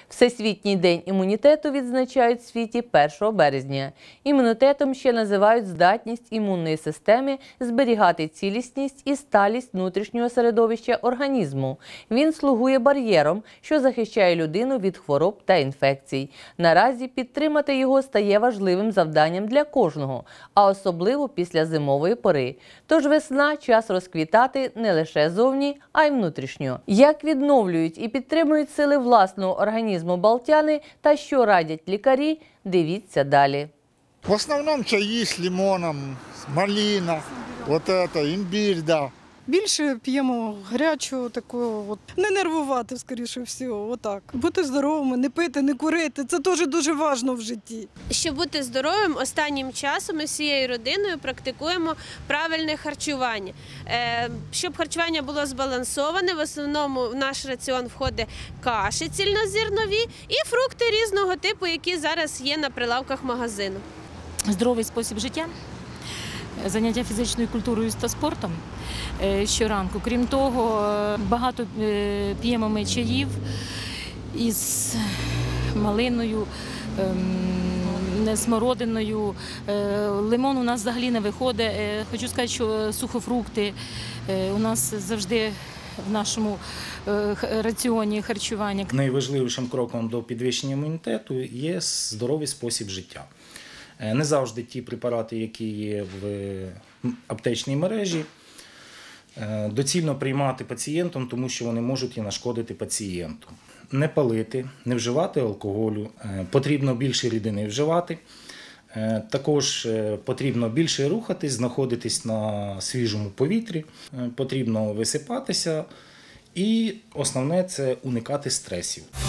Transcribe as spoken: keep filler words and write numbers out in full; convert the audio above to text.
Всесвітній день імунітету відзначають в світі першого березня. Імунітетом ще називають здатність імунної системи зберігати цілісність і сталість внутрішнього середовища організму. Він слугує бар'єром, що захищає людину від хвороб та інфекцій. Наразі підтримати його стає важливим завданням для кожного, а особливо після зимової пори. Тож весна – час розквітати не лише зовні, а й внутрішньо. Як відновлюють і підтримують сили власного організму балтяни та що радять лікарі, дивіться далі. В основному чаї з лимоном, малина, вот это, імбір, да. Більше п'ємо гарячого такого, от. Не нервувати, скоріше всього, отак. Бути здоровими, не пити, не курити, це теж дуже важливо в житті. Щоб бути здоровим, останнім часом ми всією родиною практикуємо правильне харчування. Щоб харчування було збалансоване, в основному в наш раціон входить каші цільнозернові і фрукти різного типу, які зараз є на прилавках магазину. Здоровий спосіб життя, заняття фізичною культурою та спортом щоранку. Крім того, багато п'ємо ми чаїв із малиною, смородиною. Лимон у нас взагалі не виходить. Хочу сказати, що сухофрукти у нас завжди в нашому раціоні харчування. Найважливішим кроком до підвищення імунітету є здоровий спосіб життя. Не завжди ті препарати, які є в аптечній мережі, доцільно приймати пацієнтом, тому що вони можуть і нашкодити пацієнту. Не палити, не вживати алкоголю, потрібно більше рідини вживати, також потрібно більше рухатись, знаходитись на свіжому повітрі, потрібно висипатися і основне – це уникати стресів.